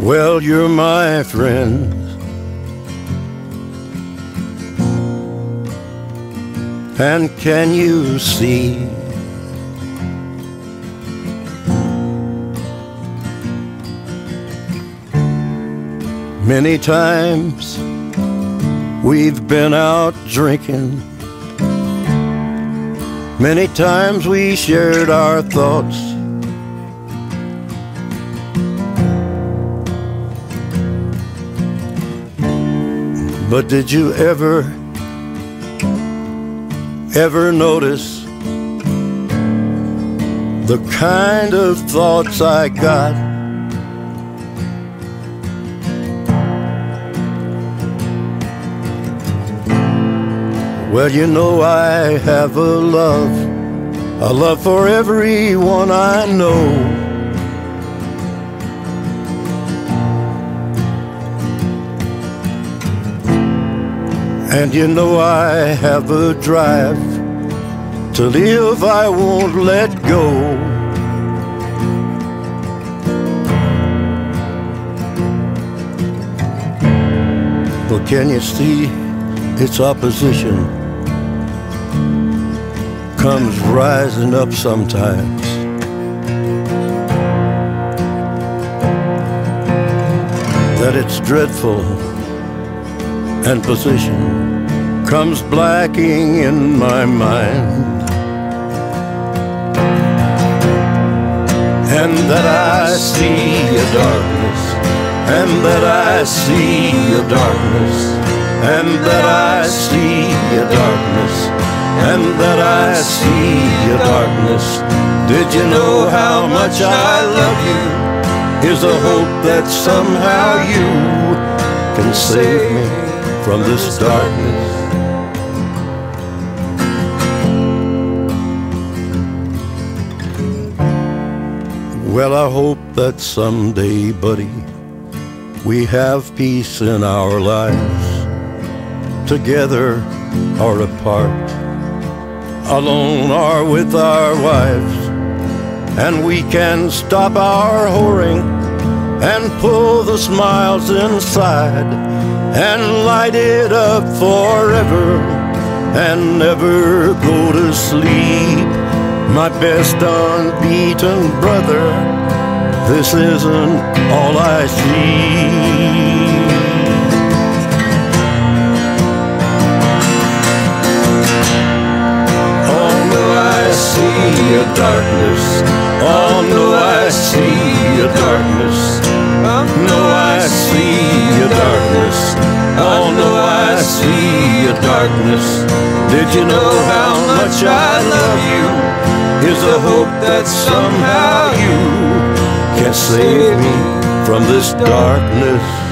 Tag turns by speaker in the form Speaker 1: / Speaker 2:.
Speaker 1: Well, you're my friend, and can you see many times we've been out drinking, many times we shared our thoughts, but did you ever notice the kind of thoughts I got? Well, you know I have a love for everyone I know. And you know I have a drive to live I won't let go. But can you see its opposition comes rising up sometimes? That it's dreadful and position comes blacking in my mind, and that I see a darkness, and that I see a darkness, and that I see a darkness, and that I see a darkness. Did you know how much I love you? Here's a hope that somehow you can save me from this darkness. Well, I hope that someday, buddy, we have peace in our lives, together or apart, alone or with our wives, and we can stop our whoring and pull the smiles inside and light it up forever and never go to sleep. My best unbeaten brother, this isn't all I see. Oh no, I see a darkness. Oh no, I see a darkness. No, I see a darkness. Oh no, I see a darkness. Did you know how much I love you? Here's a hope that somehow you can save me from this darkness.